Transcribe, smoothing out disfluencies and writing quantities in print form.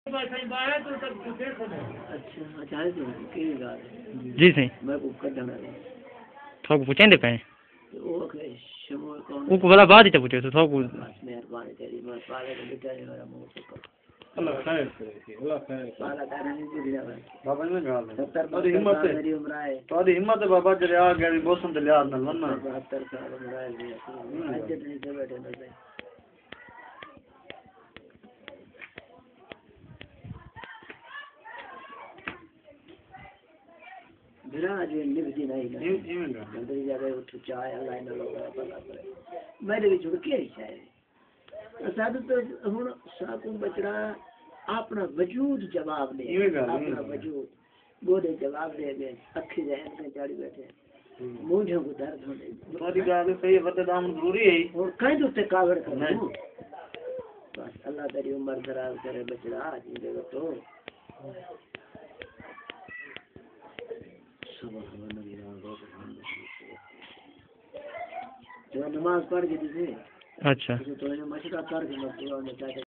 अच्छा है जी की गाल जी सही मैं को कढना है थोक पूछेंदे पे वो के शमो कौन को भला बाद ही पूछे तो थोक मेहरबानी तेरी मैं पाले के बेचारे वाला मुंह से अल्लाह खैर करे अल्लाह खैर पाला दाना नहीं दिया बाबा ने गाल 70 और हिम्मत है मेरी उम्र है तो हिम्मत है बाबा जरे आ गए मौसम दे लिहाज नाल वरना 72 साल उम्र है आज नहीं से बैठे ना बिना आज निभती नहीं ना अंदर जाके उठ चाय अल्लाह ने लोगा भला करे मेरे भी जुड़ के है साधु तो हुन साकू बचड़ा अपना वजूद जवाब दे अपना वजूद गोदे जवाब दे गए अखी जहन में चढ़ बैठे मुंह को दर्द होने तोरी गाल सही है वते दाम जरूरी है और कहीं तो ते कावड़ कर बस अल्लाह तेरी उम्र दराज करे बचड़ा जिंदे तो जो नमाज पढ़ के दी अच्छा तो ने मशरा कर के मत